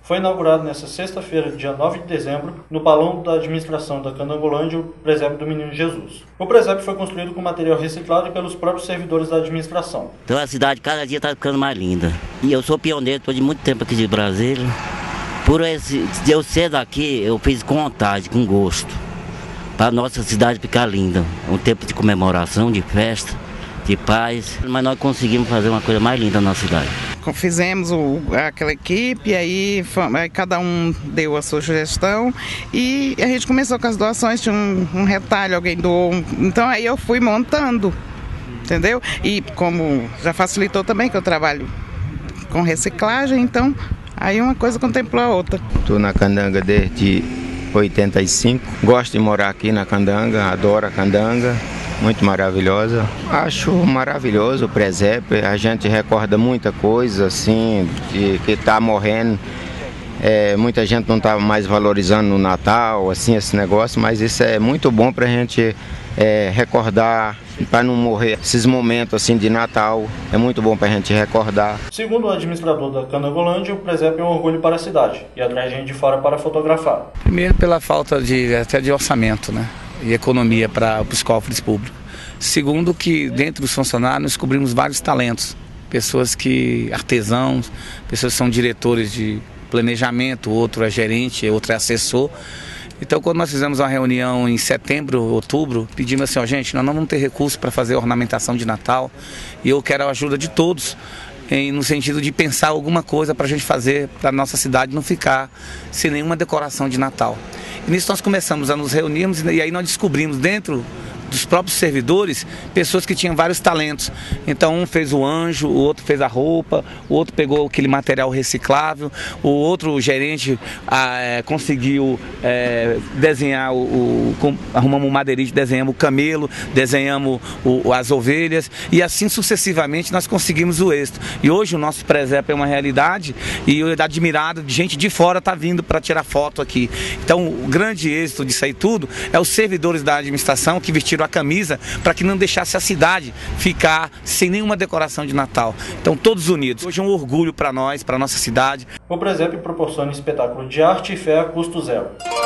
Foi inaugurado nesta sexta-feira, dia 9 de dezembro, no Palão da Administração da Candangolândia, o presépio do Menino Jesus. O presépio foi construído com material reciclado pelos próprios servidores da administração. Então a cidade cada dia está ficando mais linda. E eu sou pioneiro, estou de muito tempo aqui de Brasília. Por de eu ser daqui, eu fiz com vontade, com gosto, para a nossa cidade ficar linda. Um tempo de comemoração, de festa, de paz. Mas nós conseguimos fazer uma coisa mais linda na nossa cidade. Fizemos aquela equipe, aí cada um deu a sua sugestão e a gente começou com as doações, tinha um retalho, alguém doou, então aí eu fui montando, entendeu? E como já facilitou também que eu trabalho com reciclagem, então aí uma coisa contemplou a outra. Estou na Candanga desde 85, gosto de morar aqui na Candanga, adoro a Candanga. Muito maravilhosa. Acho maravilhoso o presépio, a gente recorda muita coisa assim, que está morrendo. Muita gente não está mais valorizando no Natal, assim, esse negócio, mas isso é muito bom para a gente recordar, para não morrer esses momentos assim de Natal, é muito bom para a gente recordar. Segundo o administrador da Candangolândia, o presépio é um orgulho para a cidade e atrai gente de fora para fotografar. Primeiro pela falta até de orçamento, né? E economia para os cofres públicos. Segundo, que dentro dos funcionários nós descobrimos vários talentos, artesãos, pessoas que são diretores de planejamento, outro é gerente, outro é assessor. Então, quando nós fizemos uma reunião em setembro, outubro, pedimos assim, gente, nós não vamos ter recurso para fazer ornamentação de Natal e eu quero a ajuda de todos, no sentido de pensar alguma coisa para a gente fazer, para a nossa cidade não ficar sem nenhuma decoração de Natal. E nisso nós começamos a nos reunirmos e aí nós descobrimos dentro dos próprios servidores, pessoas que tinham vários talentos. Então um fez o anjo, o outro fez a roupa, o outro pegou aquele material reciclável, o outro gerente conseguiu desenhar, arrumamos um madeirite, desenhamos o camelo, desenhamos as ovelhas e assim sucessivamente nós conseguimos o êxito. E hoje o nosso presépio é uma realidade e eu admirado, gente de fora está vindo para tirar foto aqui. Então o grande êxito disso aí tudo é os servidores da administração que vestiram a camisa para que não deixasse a cidade ficar sem nenhuma decoração de Natal. Então todos unidos. Hoje é um orgulho para nós, para a nossa cidade. O presépio proporciona espetáculo de arte e fé a custo zero.